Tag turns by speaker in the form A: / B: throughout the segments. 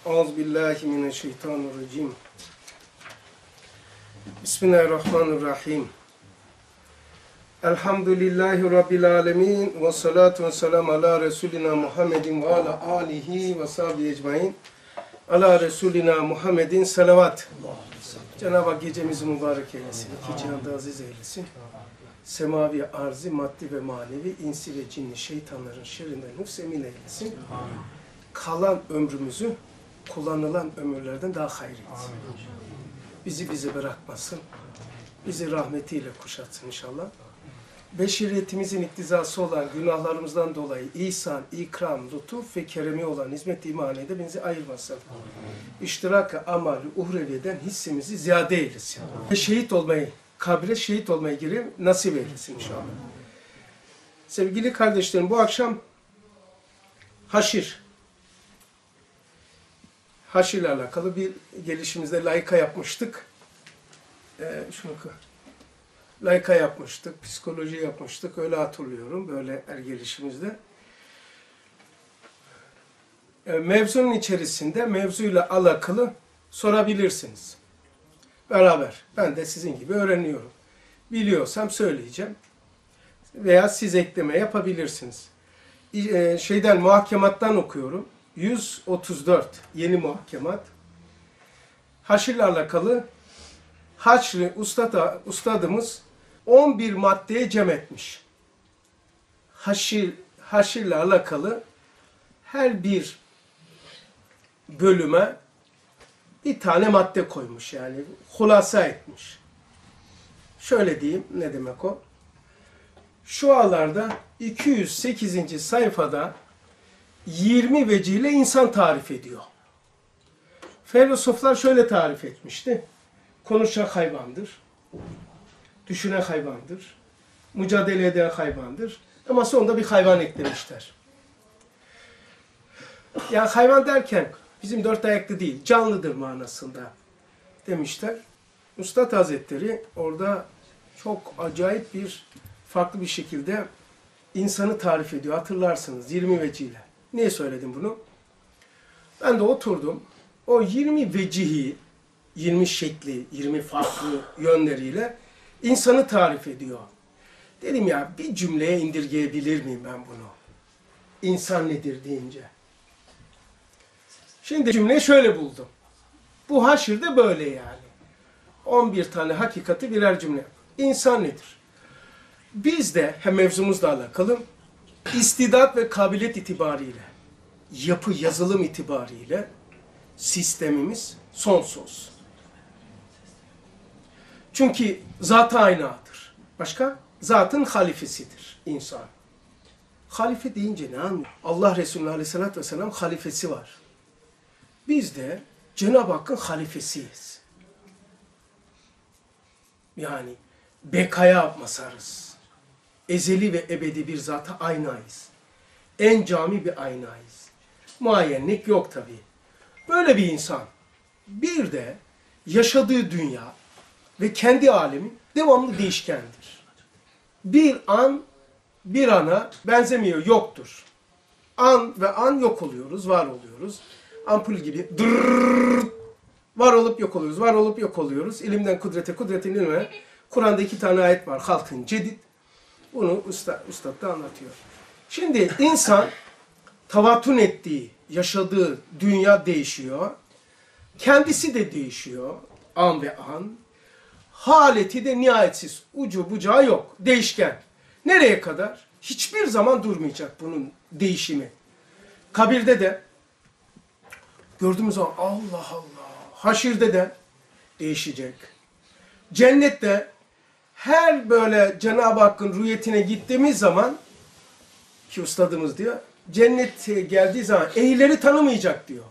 A: Euzubillahimineşşeytanirracim. Bismillahirrahmanirrahim. Elhamdülillahi Rabbil alemin. Ve salatu ve selamu ala Resulina Muhammedin ve ala alihi ve sahbihi ecmain. Ala Resulina Muhammedin salavat. Cenab-ı Hak gecemizi mübarek eylesin. İki cihanda aziz eylesin. Semavi, arzi, maddi ve manevi, insi ve cinni şeytanların şerrinden hıfz-emin eylesin. Kalan ömrümüzü kullanılan ömürlerden daha hayır etsin. Bizi bırakmasın. Bizi rahmetiyle kuşatsın inşallah. Beşeriyetimizin iktizası olan günahlarımızdan dolayı ihsan, ikram, lütuf ve keremi olan hizmet-i imaniyede bizi ayırmasın. İştirak-ı amal-i uhreviyeden hissimizi ziyade eylesin. Şehit olmayı, kabre şehit olmayı girip nasip eylesin inşallah. Sevgili kardeşlerim, bu akşam haşir ile alakalı bir gelişimizde layıka yapmıştık. Layıka yapmıştık, psikoloji yapmıştık, öyle hatırlıyorum, böyle her gelişimizde. Mevzunun içerisinde mevzuyla alakalı sorabilirsiniz. Beraber, ben de sizin gibi öğreniyorum. Biliyorsam söyleyeceğim. Veya siz ekleme yapabilirsiniz. Muhakkemattan okuyorum. 134 yeni muhakkemat. Haşirle alakalı Haçlı ustadımız 11 maddeye cem etmiş. Haşirle alakalı her bir bölüme bir tane madde koymuş, yani hulasa etmiş. Şöyle diyeyim, ne demek o? Şu alarda 208. sayfada 20 vecihle insan tarif ediyor. Filozoflar şöyle tarif etmişti. Konuşan hayvandır, düşünen hayvandır, mücadele eden hayvandır. Ama sonunda bir hayvan eklemişler. Yani hayvan derken bizim dört ayaklı değil, canlıdır manasında demişler. Üstad Hazretleri orada çok acayip bir, farklı bir şekilde insanı tarif ediyor. Hatırlarsınız 20 vecihle. Niye söyledim bunu? Ben de oturdum. O 20 vecihi, 20 şekli, 20 farklı yönleriyle insanı tarif ediyor. Dedim ya, bir cümleye indirgeyebilir miyim ben bunu? İnsan nedir deyince. Şimdi cümleyi şöyle buldum. Bu haşirde böyle yani. 11 tane hakikati birer cümle. İnsan nedir? Biz de hem mevzumuzla alakalı istidat ve kabiliyet itibariyle, yapı, yazılım itibariyle sistemimiz sonsuz. Çünkü zat-ı aynadır. Başka? Zatın halifesidir insan. Halife deyince ne anlıyor? Allah Resulü Aleyhisselatü Vesselam halifesi var. Biz de Cenab-ı Hakk'ın halifesiyiz. Yani bekaya mazharız. Ezeli ve ebedi bir zata aynayız. En cami bir aynayız. Muayyenlik yok tabii. Böyle bir insan bir de yaşadığı dünya ve kendi alemi devamlı değişkendir. Bir an bir ana benzemiyor, yoktur. An ve an yok oluyoruz, var oluyoruz. Ampul gibi dırrrr, var olup yok oluyoruz, var olup yok oluyoruz. İlimden kudrete, kudretin ilme. Kur'an'da 2 tane ayet var. Halkın cedid. Bunu Üstad da anlatıyor. Şimdi insan tavatun ettiği, yaşadığı dünya değişiyor. Kendisi de değişiyor. An ve an. Haleti de nihayetsiz. Ucu bucağı yok. Değişken. Nereye kadar? Hiçbir zaman durmayacak bunun değişimi. Kabirde de gördüğümüz zaman Allah Allah. Haşirde de değişecek. Cennette her böyle Cenab-ı Hakk'ın rüyetine gittiğimiz zaman, ki ustadımız diyor, cennete geldiği zaman ehlileri tanımayacak diyor.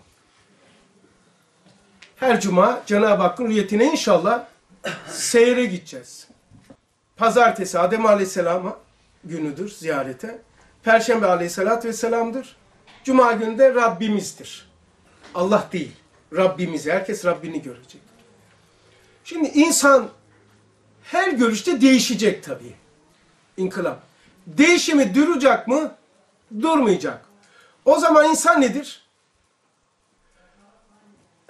A: Her cuma Cenab-ı Hakk'ın rüyetine inşallah seyre gideceğiz. Pazartesi Adem Aleyhisselam günüdür ziyarete. Perşembe Aleyhisselatü Vesselam'dır. Cuma günü de Rabbimizdir. Allah değil, Rabbimiz. Herkes Rabbini görecek. Şimdi insan her görüşte değişecek tabii. İnkılap. Değişimi duracak mı? Durmayacak. O zaman insan nedir?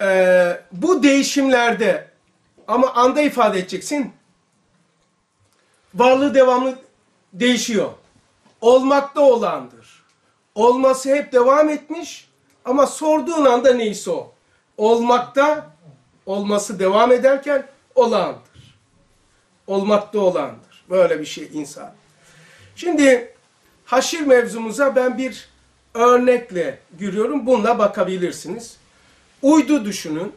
A: Bu değişimlerde ama anda ifade edeceksin. Varlığı devamlı değişiyor. Olmakta olandır. Olması hep devam etmiş ama sorduğun anda neyse o. Olmakta, olması devam ederken olandır. Olmakta olandır. Böyle bir şey insan. Şimdi haşir mevzumuza ben bir örnekle görüyorum. Bununla bakabilirsiniz. Uydu düşünün.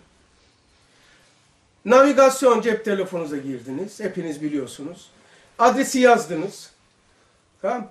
A: Navigasyon cep telefonunuza girdiniz. Hepiniz biliyorsunuz. Adresi yazdınız. Tamam.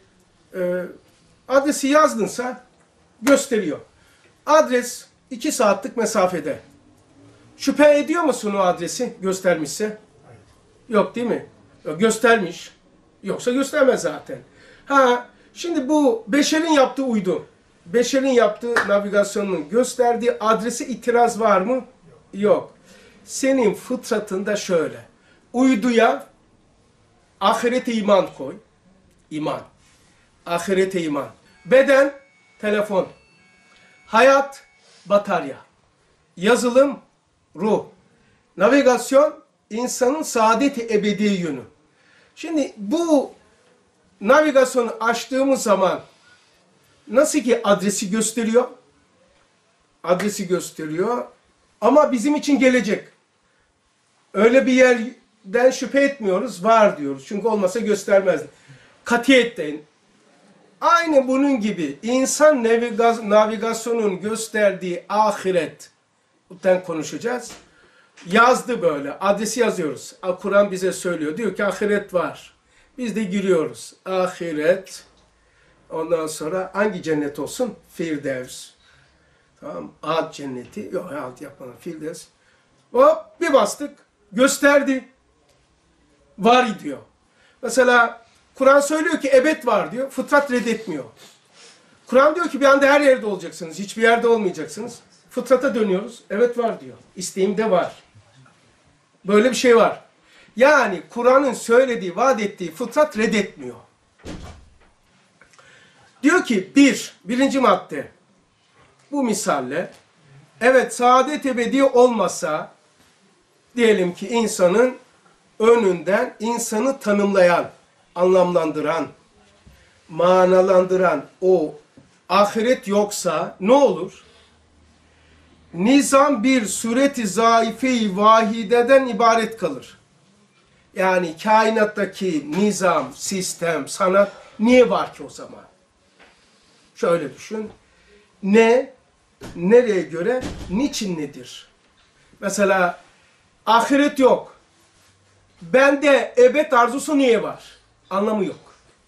A: Adresi yazdınsa gösteriyor. Adres 2 saatlik mesafede. Şüphe ediyor musun o adresi göstermişse? Yok değil mi? Göstermiş. Yoksa göstermez zaten. Şimdi bu beşerin yaptığı uydu. Beşerin yaptığı navigasyonun gösterdiği adrese itiraz var mı? Yok. Senin fıtratında şöyle. Uyduya ahirete iman koy. İman. Ahirete iman. Beden, telefon. Hayat, batarya. Yazılım, ruh. Navigasyon, insanın saadet-i ebedi yönü. Şimdi bu navigasyonu açtığımız zaman nasıl ki adresi gösteriyor? Adresi gösteriyor ama bizim için gelecek. Öyle bir yerden şüphe etmiyoruz, var diyoruz. Çünkü olmasa göstermezdi. Katiyetten. Aynı bunun gibi insan navigasyonun gösterdiği ahiretten konuşacağız. Yazdı böyle. Adresi yazıyoruz. Kur'an bize söylüyor. Diyor ki ahiret var. Biz de giriyoruz. Ahiret. Ondan sonra hangi cennet olsun? Firdevs. Tamam. Ad cenneti. Yok ad yapmadan. Firdevs. Hop bir bastık. Gösterdi. Var diyor. Mesela Kur'an söylüyor ki ebed var diyor. Fıtrat reddetmiyor. Kur'an diyor ki bir anda her yerde olacaksınız. Hiçbir yerde olmayacaksınız. Fıtrata dönüyoruz. Evet var diyor. İsteğimde var. Böyle bir şey var. Yani Kur'an'ın söylediği, vaat ettiği fıtrat reddetmiyor. Diyor ki birinci madde. Bu misalle evet saadet ebedi olmasa diyelim ki insanın önünden insanı tanımlayan, anlamlandıran, manalandıran o ahiret yoksa ne olur? Nizam bir sureti zaife-i vahideden ibaret kalır. Yani kainattaki nizam, sistem, sanat niye var ki o zaman? Şöyle düşün. Ne, nereye göre, niçin nedir? Mesela ahiret yok. Bende ebed arzusu niye var? Anlamı yok.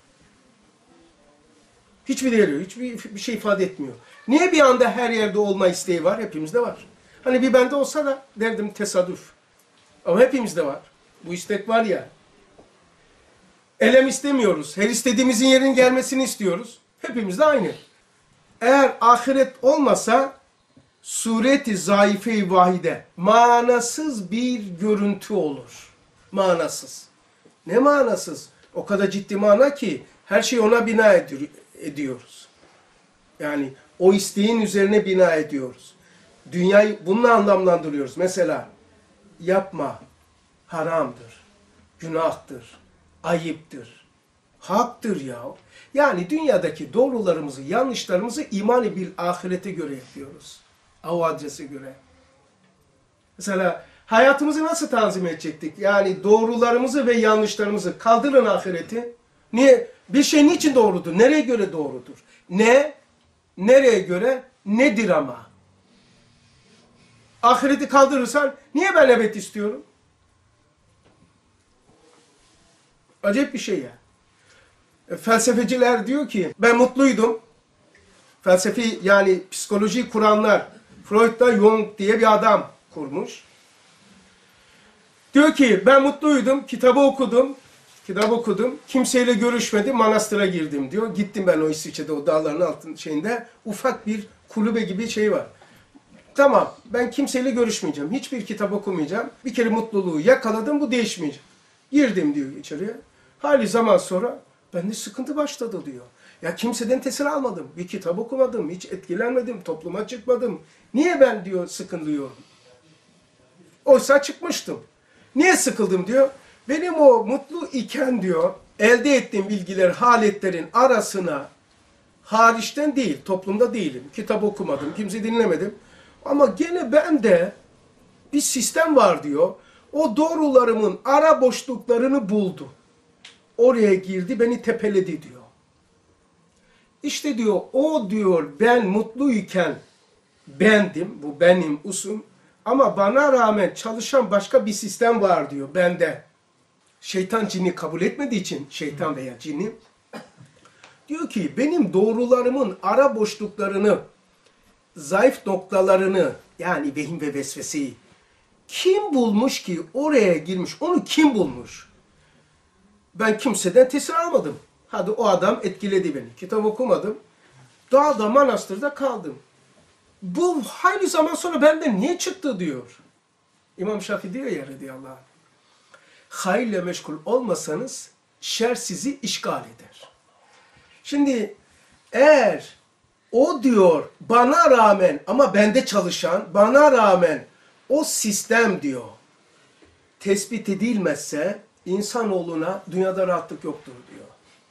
A: Hiçbir değeri yok. Hiçbir şey ifade etmiyor. Niye bir anda her yerde olma isteği var? Hepimizde var. Hani bir bende olsa da derdim tesadüf. Ama hepimizde var. Bu istek var ya. Elem istemiyoruz. Her istediğimizin yerinin gelmesini istiyoruz. Hepimizde aynı. Eğer ahiret olmasa sureti zaife-i vahide manasız bir görüntü olur. Manasız. Ne manasız? O kadar ciddi mana ki her şeyi ona bina ediyoruz. Yani o isteğin üzerine bina ediyoruz. Dünyayı bununla anlamlandırıyoruz. Mesela yapma, haramdır, günahtır, ayıptır, haktır ya. Yani dünyadaki doğrularımızı, yanlışlarımızı iman-ı bil ahirete göre yapıyoruz. O adrese göre. Mesela hayatımızı nasıl tanzim edecektik? Yani doğrularımızı ve yanlışlarımızı kaldırın ahireti. Niye? Bir şey niçin doğrudur? Nereye göre doğrudur? Ne? Nereye göre? Nedir ama? Ahireti kaldırırsan niye ben ebed istiyorum? Acayip bir şey ya. Felsefeciler diyor ki ben mutluydum. Felsefi yani psikolojiyi kuranlar Freud'da Jung diye bir adam kurmuş. Diyor ki ben mutluydum, kitabı okudum, kimseyle görüşmedim, manastıra girdim diyor. Gittim ben o İsviçre'de o dağların altın şeyinde ufak bir kulübe gibi şey var. Tamam ben kimseyle görüşmeyeceğim, hiçbir kitap okumayacağım. Bir kere mutluluğu yakaladım bu değişmeyecek. Girdim diyor içeriye. Hali zaman sonra bende sıkıntı başladı diyor. Ya kimseden tesir almadım. Bir kitap okumadım. Hiç etkilenmedim. Topluma çıkmadım. Niye ben diyor sıkılıyorum? Oysa çıkmıştım. Niye sıkıldım diyor. Benim o mutlu iken diyor elde ettiğim bilgiler, haletlerin arasına hariçten değil, toplumda değilim. Kitap okumadım, kimse dinlemedim. Ama gene bende bir sistem var diyor. O doğrularımın ara boşluklarını buldu. Oraya girdi, beni tepeledi diyor. İşte diyor, o diyor ben mutluyken bendim, bu benim usum. Ama bana rağmen çalışan başka bir sistem var diyor bende. Şeytan cini kabul etmediği için, şeytan veya cini, diyor ki benim doğrularımın ara boşluklarını, zayıf noktalarını, yani vehim ve vesveseyi kim bulmuş ki oraya girmiş? Onu kim bulmuş? Ben kimseden tesir almadım. Hadi o adam etkiledi beni. Kitap okumadım. Dağda, manastırda kaldım. Bu hayli zaman sonra benden niye çıktı diyor. İmam Şafii diyor ya radıyallahu anh. Hayırla meşgul olmasanız şer sizi işgal eder. Şimdi eğer o diyor bana rağmen ama bende çalışan bana rağmen o sistem diyor tespit edilmezse insanoğluna dünyada rahatlık yoktur diyor.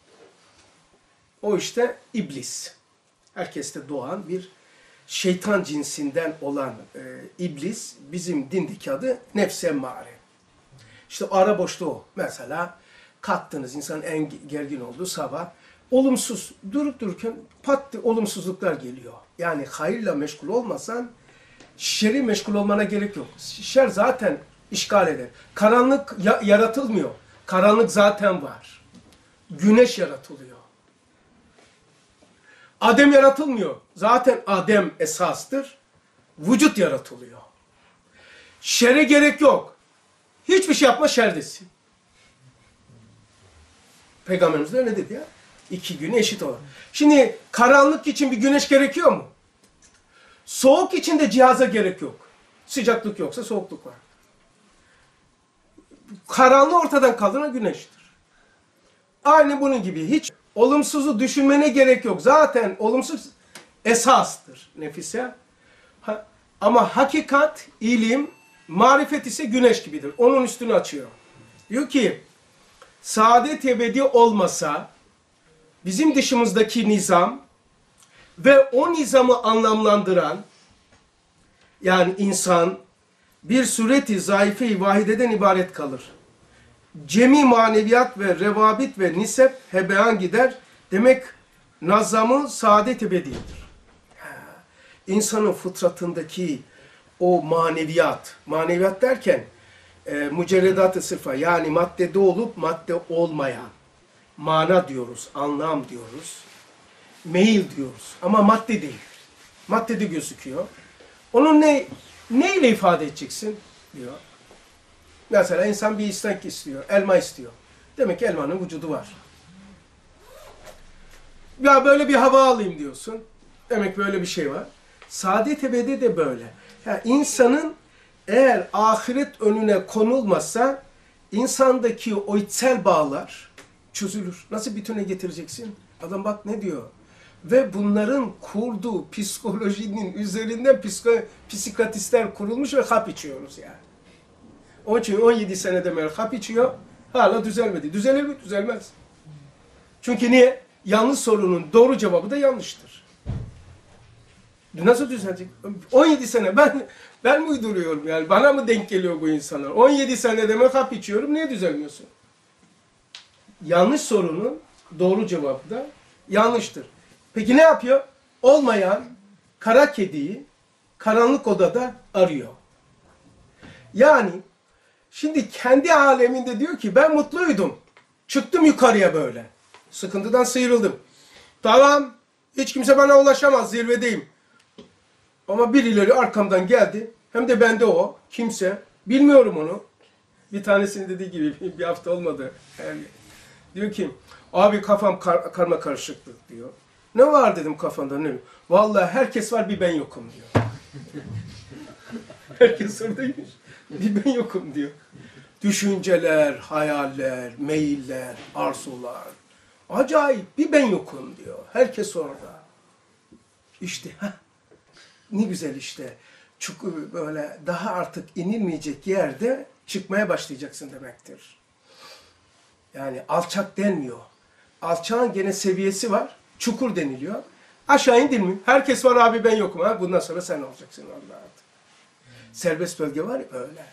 A: O işte iblis. Herkeste doğan bir şeytan cinsinden olan iblis bizim dindeki adı nefs-i emmare. İşte ara boşluğu o. Mesela kalktınız insanın en gergin olduğu sabah olumsuz durup dururken pat olumsuzluklar geliyor. Yani hayırla meşgul olmasan şerri meşgul olmana gerek yok. Şer zaten işgal eder. Karanlık yaratılmıyor. Karanlık zaten var. Güneş yaratılıyor. Adem yaratılmıyor. Zaten Adem esastır. Vücut yaratılıyor. Şere gerek yok. Hiçbir şey yapma şerdesin. Peygamberimiz de öyle dedi ya. 2 güne eşit olur. Şimdi karanlık için bir güneş gerekiyor mu? Soğuk için de cihaza gerek yok. Sıcaklık yoksa soğukluk var. Karanlığı ortadan kaldıran güneştir. Aynı bunun gibi. Hiç olumsuzu düşünmene gerek yok. Zaten olumsuz esastır nefise. Ama hakikat, ilim, marifet ise güneş gibidir. Onun üstünü açıyor. Diyor ki, saadet ebedi olmasa bizim dışımızdaki nizam ve o nizamı anlamlandıran yani insan bir sureti zayıfe-i vahideden ibaret kalır. Cemi maneviyat ve revabit ve nisep hebeyan gider. Demek nazamı saadet ebediyedir. İnsanın fıtratındaki o maneviyat, maneviyat derken mücerredat-ı sırfa yani maddede olup madde olmayan mana diyoruz, anlam diyoruz, meyil diyoruz ama madde değil. Maddede gözüküyor. Onu neyle ifade edeceksin diyor. Mesela insan bir istek istiyor, elma istiyor. Demek ki elmanın vücudu var. Ya böyle bir hava alayım diyorsun. Demek böyle bir şey var. Saadet ebedi de böyle. Yani insanın eğer ahiret önüne konulmazsa insandaki o içsel bağlar çözülür. Nasıl bütüne getireceksin? Adam bak ne diyor. Ve bunların kurduğu psikolojinin üzerinden psikiyatristler kurulmuş ve hap içiyoruz yani. Onun için 17 senede beri hap içiyor, hala düzelmedi. Düzelir mi? Düzelmez. Çünkü niye? Yanlış sorunun doğru cevabı da yanlıştır. Nasıl düzelecek? 17 sene ben mi uyduruyorum yani? Bana mı denk geliyor bu insanlar? 17 senede ben hap içiyorum, niye düzelmiyorsun? Yanlış sorunun doğru cevabı da yanlıştır. Peki ne yapıyor? Olmayan kara kediyi karanlık odada arıyor. Yani şimdi kendi aleminde diyor ki ben mutluydum. Çıktım yukarıya böyle. Sıkıntıdan sıyrıldım. Tamam. Hiç kimse bana ulaşamaz. Zirvedeyim. Ama birileri arkamdan geldi. Hem de bende o. Kimse. Bilmiyorum onu. Bir tanesinin dediği gibi bir hafta olmadı. Yani diyor ki abi kafam karma karışıklık diyor. Ne var dedim kafanda ne? Vallahi herkes var bir ben yokum diyor. Herkes oradaymış. Bir ben yokum diyor. Düşünceler, hayaller, meyiller, arzular, Acayip bir ben yokum diyor. Herkes orada. İşte ne güzel işte. Çukur böyle daha artık inilmeyecek yerde çıkmaya başlayacaksın demektir. Yani alçak denmiyor. Alçağın gene seviyesi var. Çukur deniliyor. Aşağı indin mi? Herkes var abi ben yokum. Ha? Bundan sonra sen olacaksın Allah'a. Serbest bölge var ya öyle.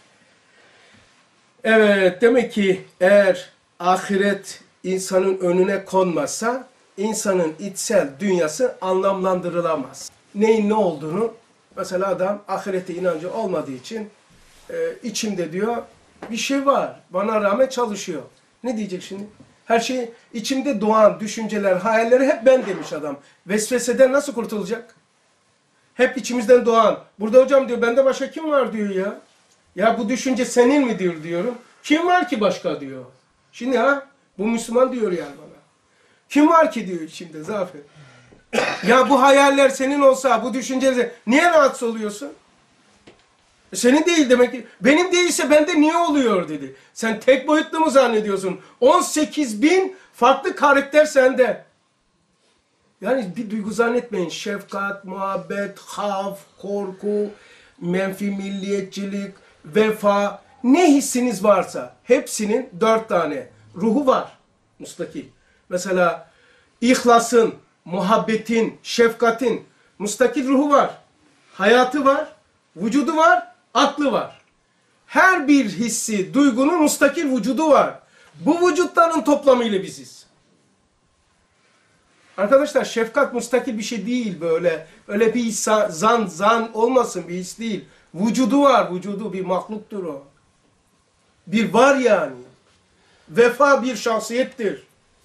A: Evet demek ki eğer ahiret insanın önüne konmazsa insanın içsel dünyası anlamlandırılamaz. Neyin ne olduğunu mesela adam ahirete inancı olmadığı için içimde diyor bir şey var. Bana rağmen çalışıyor. Ne diyecek şimdi? Her şey içimde doğan düşünceler, hayalleri hep ben demiş adam. Vesveseden nasıl kurtulacak? Hep içimizden doğan. Burada hocam diyor bende başka kim var diyor ya. Ya bu düşünce senin mi diyorum. Kim var ki başka diyor. Şimdi bu Müslüman diyor yani bana. Kim var ki diyor içimde Zafer. Ya bu hayaller senin olsa, bu düşünceler niye rahatsız oluyorsun? Senin değil demek ki. Benim değilse bende niye oluyor dedi. Sen tek boyutlu mu zannediyorsun? 18.000 farklı karakter sende. Yani bir duygu zannetmeyin. Şefkat, muhabbet, havf, korku, menfi milliyetçilik, vefa. Ne hissiniz varsa hepsinin 4 tane ruhu var. Mustakil. Mesela ihlasın, muhabbetin, şefkatin mustakil ruhu var. Hayatı var, vücudu var, aklı var. Her bir hissi, duygunun mustakil vücudu var. Bu vücutların toplamıyla biziz. Arkadaşlar şefkat mustakil bir şey değil böyle. Öyle bir zan olmasın bir his değil. Vücudu var, vücudu bir mahluktur o. Bir var yani. Vefa bir şahsiyettir.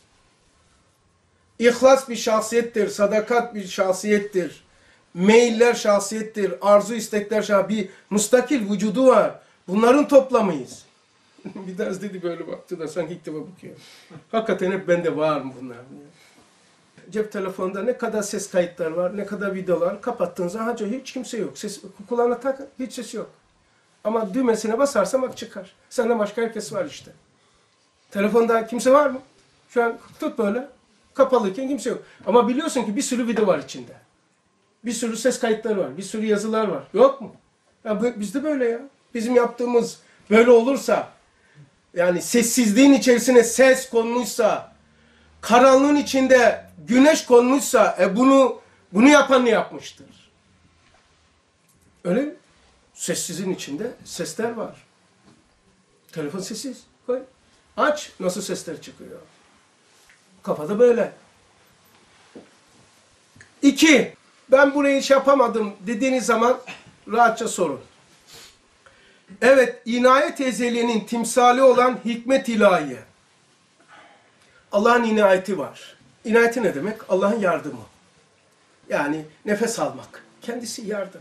A: İhlas bir şahsiyettir. Sadakat bir şahsiyettir. Meyiller şahsiyettir. Arzu istekler şahsiyettir. Bir mustakil vücudu var. Bunların toplamıyız. Bir tanesi dedi böyle baktı da sanki ilk defa bakıyor. Hakikaten hep bende var mı bunlar? Cep telefonunda ne kadar ses kayıtlar var, ne kadar videolar kapattığın zaman hiç kimse yok. Ses, kulağına tak, hiç ses yok. Ama düğmesine basarsam bak çıkar. Senden başka herkes var işte. Telefonda kimse var mı? Şu an tut böyle. Kapalıyken kimse yok. Ama biliyorsun ki bir sürü video var içinde. Bir sürü ses kayıtları var. Bir sürü yazılar var. Yok mu? Ya bizde böyle ya. Bizim yaptığımız böyle olursa, yani sessizliğin içerisine ses konmuşsa, karanlığın içinde güneş konmuşsa, bunu yapan ne yapmıştır? Öyle mi? Sessizin içinde sesler var. Telefon sessiz. Koy. Aç. Nasıl sesler çıkıyor? Kafada böyle. 2. Ben burayı iş yapamadım dediğiniz zaman rahatça sorun. Evet, inayet ezeliyenin timsali olan hikmet ilahiye. Allah'ın inayeti var. İnayeti ne demek? Allah'ın yardımı. Yani nefes almak. Kendisi yardım.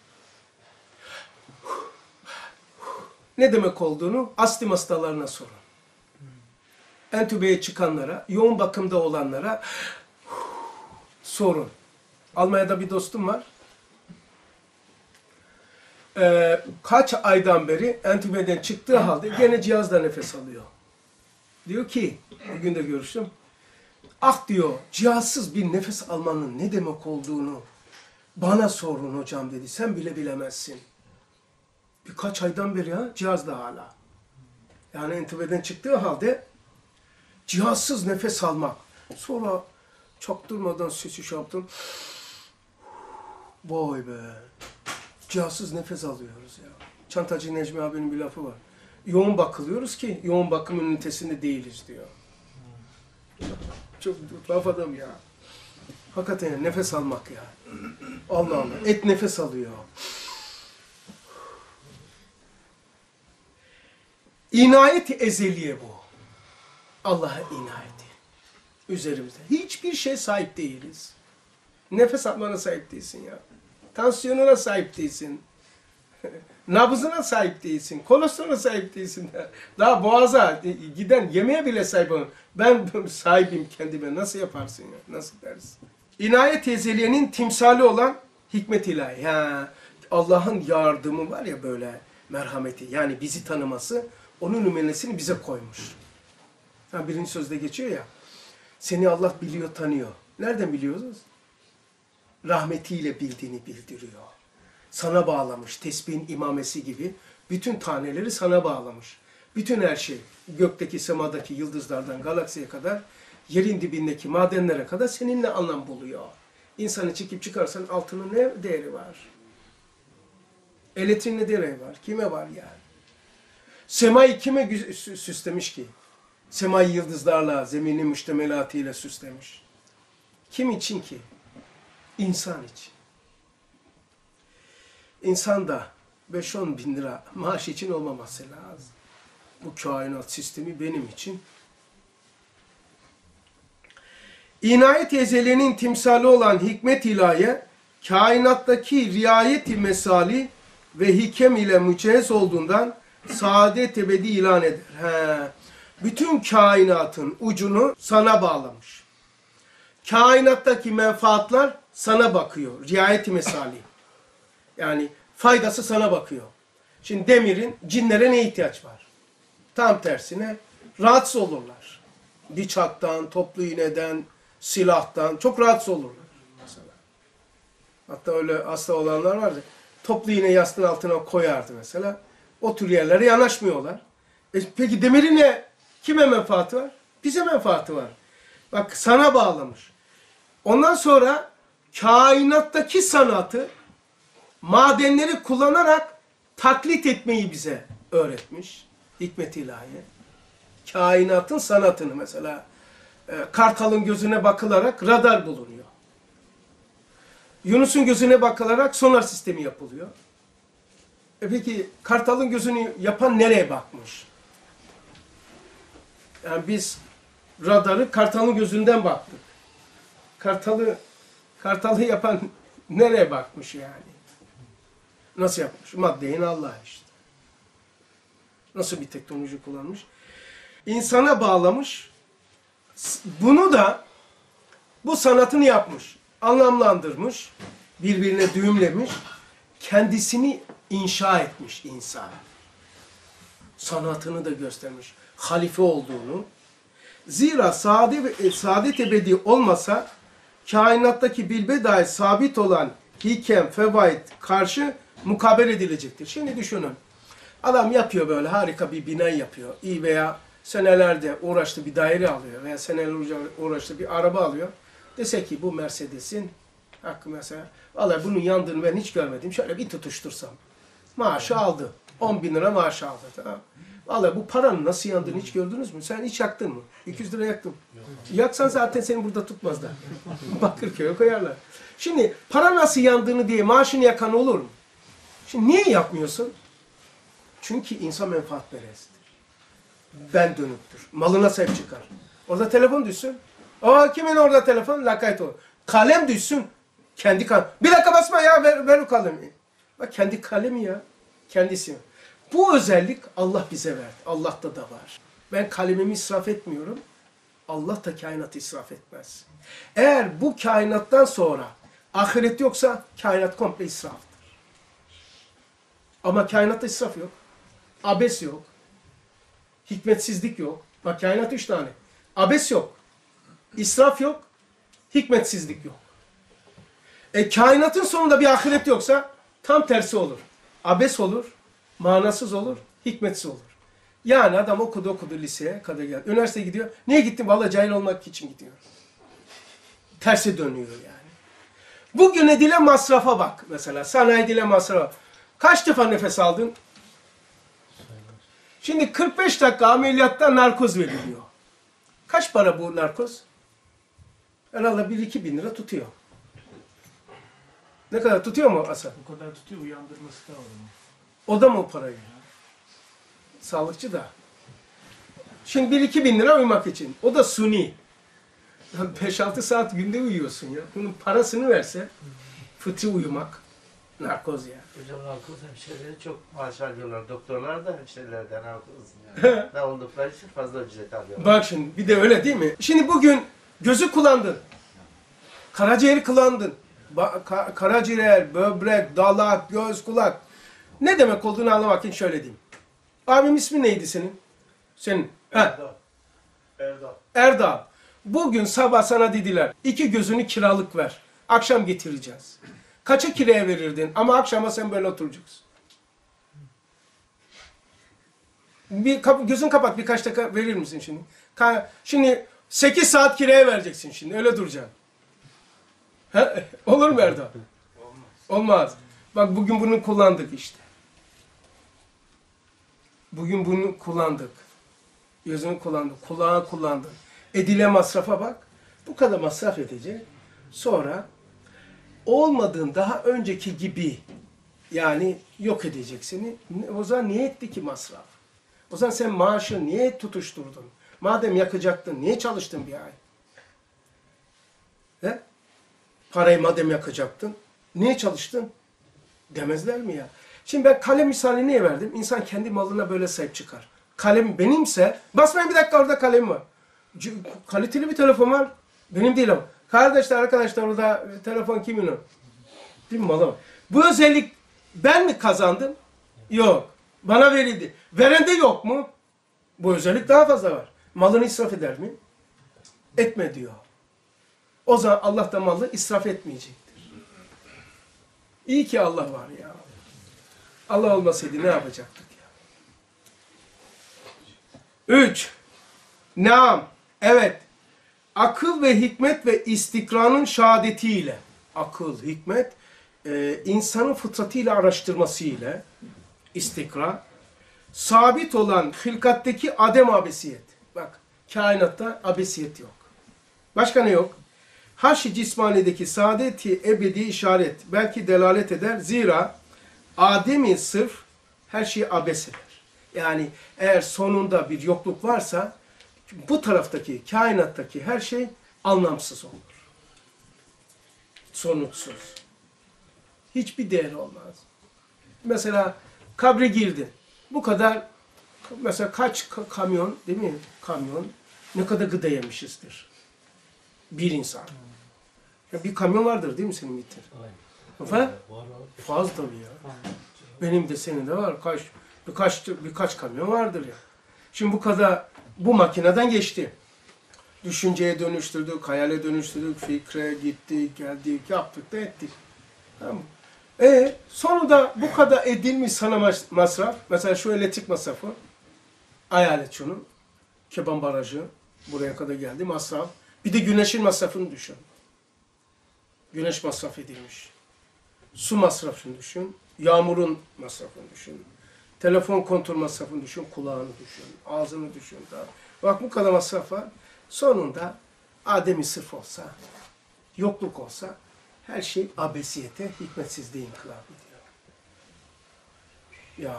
A: Ne demek olduğunu astım hastalarına sorun. Entübeye çıkanlara, yoğun bakımda olanlara sorun. Almanya'da bir dostum var. Kaç aydan beri entübeden çıktığı halde gene cihazla nefes alıyor. Diyor ki, bugün de görüştüm. Ah diyor, cihazsız bir nefes almanın ne demek olduğunu bana sorun hocam dedi. Sen bile bilemezsin. Birkaç aydan beri cihazla hala. Yani entübeden çıktığı halde cihazsız nefes almak. Sonra çaktırmadan sesi şey yaptım. Vay be. Cihazsız nefes alıyoruz ya. Çantacı Necmi abinin bir lafı var. Yoğun bakılıyoruz ki yoğun bakım ünitesinde değiliz diyor. Çok laf adam ya. Hakikaten nefes almak ya. Allah Allah. Et nefes alıyor. İnayet ezeliye bu. Allah'a inayeti. Üzerimizde. Hiçbir şey sahip değiliz. Nefes almana sahip değilsin ya. Tansiyonuna sahip değilsin. Nabzına sahip değilsin. Kolesterolüne sahip değilsin. Daha boğaza giden yemeğe bile sahip olun. Ben sahibim kendime. Nasıl yaparsın ya? Nasıl dersin? İnayet ezeliyenin timsali olan hikmet ilahi. Ya, Allah'ın yardımı var ya böyle merhameti. Yani bizi tanıması. Onun nümunesini bize koymuş. Ha, birinci sözde geçiyor ya. Seni Allah biliyor, tanıyor. Nereden biliyoruz? Rahmetiyle bildiğini bildiriyor. Sana bağlamış, tesbihin imamesi gibi bütün taneleri sana bağlamış. Bütün her şey, gökteki, semadaki yıldızlardan galaksiye kadar, yerin dibindeki madenlere kadar seninle anlam buluyor. İnsanı çekip çıkarsan altının ne değeri var? Elektriğin ne değeri var? Kime var yani? Semayı kime süslemiş ki? Semayı yıldızlarla, zemini müştemelatıyla süslemiş. Kim için ki? İnsan için. İnsan da 5-10 bin lira maaş için olmaması lazım. Bu kainat sistemi benim için. İnayet ezeliğinin timsali olan hikmet ilahiye, kainattaki riayet-i mesali ve hikem ile mücehhez olduğundan saadet ebedi ilan eder. Bütün kainatın ucunu sana bağlamış. Kainattaki menfaatler sana bakıyor. Riayet-i mesali. Yani faydası sana bakıyor. Şimdi demirin cinlere ne ihtiyaç var? Tam tersine rahatsız olurlar. Bıçaktan, toplu iğneden, silahtan çok rahatsız olurlar mesela. Hatta öyle hasta olanlar vardı. Toplu iğne yastığın altına koyardı mesela. O tür yerlere yanaşmıyorlar. Peki demirin ne? Kime menfaati var? Bize menfaati var. Bak sana bağlamış. Ondan sonra kainattaki sanatı madenleri kullanarak taklit etmeyi bize öğretmiş. Hikmet ilahi. Kainatın sanatını mesela kartalın gözüne bakılarak radar bulunuyor. Yunus'un gözüne bakılarak sonar sistemi yapılıyor. Peki kartalın gözünü yapan nereye bakmış? Yani biz radarı kartalın gözünden baktık. Kartalı yapan nereye bakmış yani? Nasıl yapmış? Maddeyin Allah işte. Nasıl bir teknoloji kullanmış? İnsana bağlamış. Bunu da bu sanatını yapmış. Anlamlandırmış. Birbirine düğümlemiş. Kendisini inşa etmiş insan. Sanatını da göstermiş. Halife olduğunu. Zira saadet ebedi olmasa kainattaki bilbedai sabit olan hikem, fevaid karşı mukabele edilecektir. Şimdi düşünün. Adam yapıyor böyle harika bir bina yapıyor. İyi veya senelerde uğraştı bir daire alıyor veya senelerce uğraştı bir araba alıyor. Dese ki bu Mercedes'in hakkı mesela. Vallahi bunun yandığını ben hiç görmedim. Şöyle bir tutuştursam. Maaşı aldı. 10 bin lira maaş aldı. Tamam. Vallahi bu paranın nasıl yandığını hiç gördünüz mü? Sen hiç yaktın mı? 200 lira yaktım. Yaksan zaten seni burada tutmazlar. Bakırköy'e koyarlar. Şimdi para nasıl yandığını diye maaşını yakan olur mu? Şimdi niye yapmıyorsun? Çünkü insan menfaatperesttir. Ben dönüktür. Malına sahip çıkar. Orada telefon düşsün. Kimin orada telefon? Lakayt olur. Kalem düşsün. Kendi kalem. Bir dakika basma ya ver o kalemi. Bak kendi kalemi ya. Kendisi. Bu özellik Allah bize verdi. Allah'ta da var. Ben kalemimi israf etmiyorum. Allah da kainatı israf etmez. Eğer bu kainattan sonra ahiret yoksa kainat komple israftır. Ama kainatta israf yok. Abes yok. Hikmetsizlik yok. Bak kainat 3 tane. Abes yok. İsraf yok. Hikmetsizlik yok. Kainatın sonunda bir ahiret yoksa tam tersi olur. Abes olur. Manasız olur. Hikmetsiz olur. Yani adam okudu liseye kadar geldi. Üniversiteye gidiyor. Niye gittin? Vallahi cahil olmak için gidiyor. Terse dönüyor yani. Bugün edilen masrafa bak mesela. Sana edilen masrafa. Kaç defa nefes aldın? Şimdi 45 dakika ameliyatta narkoz veriliyor. Kaç para bu narkoz? Herhalde 1-2 bin lira tutuyor. Ne kadar tutuyor mu Hasan?
B: O kadar tutuyor, uyandırması da var onun.
A: O da mı o parayı? Sağlıkçı da. Şimdi 1-2 bin lira uyumak için. O da suni. 5-6 saat günde uyuyorsun ya. Bunun parasını verse fıtri uyumak. Narkoz ya.
C: Hocam narkoz hemşireleri çok maaş alıyorlar. Doktorlar da hemşirelerden narkoz yani. Ne oldukları için fazla ücret alıyorlar.
A: Bak şimdi bir de öyle değil mi? Şimdi bugün gözü kullandın. Karaciğeri kullandın. Karaciğer, böbrek, dalak, göz, kulak. Ne demek olduğunu anlamak için şöyle diyeyim. Abim ismi neydi senin? Senin.
B: Erdal.
A: Erdal. Bugün sabah sana dediler 2 gözünü kiralık ver. Akşam getireceğiz. Kaça kiraya verirdin ama akşama sen böyle oturacaksın. Gözün kapat, birkaç dakika verir misin şimdi? Şimdi 8 saat kiraya vereceksin şimdi, öyle duracaksın. Olur mu Erdoğan? Olmaz. Bak bugün bunu kullandık işte. Bugün bunu kullandık. Gözünü kullandık, kulağı kullandık. Edile masrafa bak. Bu kadar masraf edecek. Sonra olmadığın daha önceki gibi yani yok edecek seni. O zaman niye etti ki masraf? O zaman sen maaşı niye tutuşturdun? Madem yakacaktın, niye çalıştın bir ay? He? Parayı madem yakacaktın, niye çalıştın? Demezler mi ya? Şimdi ben kalem misali niye verdim? İnsan kendi malına böyle sahip çıkar. Kalem benimse, basmayın bir dakika orada kalem var. Kaliteli bir telefon var. Benim değil ama. Kardeşler, arkadaşlar orada telefon kimin o? Değil mi malı? Bu özellik ben mi kazandım? Yok. Bana verildi. Verende yok mu? Bu özellik daha fazla var. Malını israf eder mi? Etme diyor. O zaman Allah da malı israf etmeyecektir. İyi ki Allah var ya. Allah olmasaydı ne yapacaktık ya? 3. Naam. Evet. Akıl ve hikmet ve istikranın şehadetiyle. Akıl, hikmet, insanın fıtratıyla araştırmasıyla istikra. Sabit olan hilkatteki adem abesiyet. Bak, kainatta abesiyet yok. Başka ne yok? Haş-ı cismanideki saadeti ebedi işaret. Belki delalet eder. Zira ademi sırf her şeyi abes eder. Yani eğer sonunda bir yokluk varsa bu taraftaki, kainattaki her şey anlamsız olur. Sonuçsuz. Hiçbir değeri olmaz. Mesela kabre girdin. Bu kadar, mesela kaç kamyon, değil mi? Kamyon, ne kadar gıda yemişizdir. Bir insan. Ya bir kamyon vardır değil mi senin bitir? Efendim? Fazla tabii ya. Benim de senin de var. Birkaç kamyon vardır ya. Şimdi bu kadar, bu makineden geçti. Düşünceye dönüştürdük, hayale dönüştürdük, fikre gittik, geldik, yaptık da ettik. Tamam mı? Sonunda bu kadar edilmiş sana masraf, mesela şu elektrik masrafı, hayal et şunu, Keban Barajı, buraya kadar geldi masraf. Bir de güneşin masrafını düşün. Güneş masraf edilmiş. Su masrafını düşün, yağmurun masrafını düşün. Telefon kontrol masrafını düşün, kulağını düşün, ağzını düşün. Bak bu kadar masraf var. Sonunda ademi sırf olsa, yokluk olsa her şey abesiyete, hikmetsizliğe inkılap ediyor. Ya.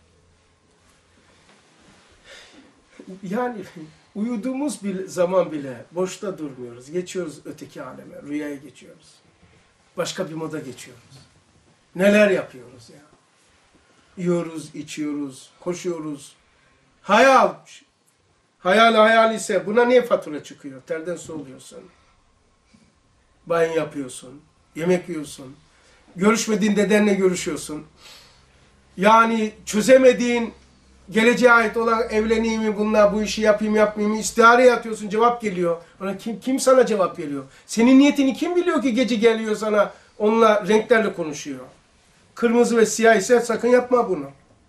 A: Yani uyuduğumuz bir zaman bile boşta durmuyoruz. Geçiyoruz öteki aleme, rüyaya geçiyoruz. Başka bir moda geçiyoruz. Neler yapıyoruz ya. Yiyoruz, içiyoruz, koşuyoruz. Hayal. Hayal ise buna niye fatura çıkıyor? Terden su oluyorsun. Banyo yapıyorsun. Yemek yiyorsun. Görüşmediğin dedenle görüşüyorsun. Yani çözemediğin geleceğe ait olan evleneyim mi bununla, bu işi yapayım yapmayayım mı istihareye atıyorsun, cevap geliyor. Ona kim sana cevap veriyor? Senin niyetini kim biliyor ki gece geliyor sana onunla renklerle konuşuyor? Kırmızı ve siyah ise sakın yapma bunu.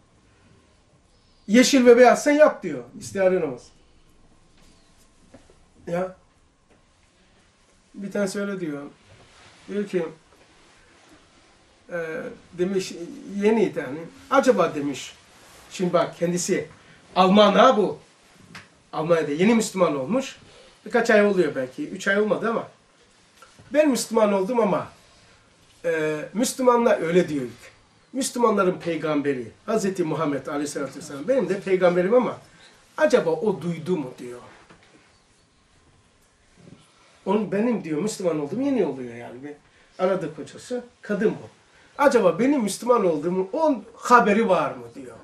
A: Yeşil ve beyaz sen yap diyor. İstihare namazı. Ya. Bir tanesi öyle diyor. Diyor ki demiş yeniydi hani. Acaba demiş. Şimdi bak kendisi Alman ha bu. Almanya'da yeni Müslüman olmuş. Birkaç ay oluyor belki. 3 ay olmadı ama. Ben Müslüman oldum ama Müslümanlar öyle diyor ilk. Müslümanların peygamberi Hz. Muhammed Aleyhisselatü Vesselam benim de peygamberim ama acaba o duydu mu diyor. Onun benim diyor Müslüman olduğum yeni oluyor yani. Aradığı kocası kadın bu. Acaba benim Müslüman olduğumu onun haberi var mı diyor.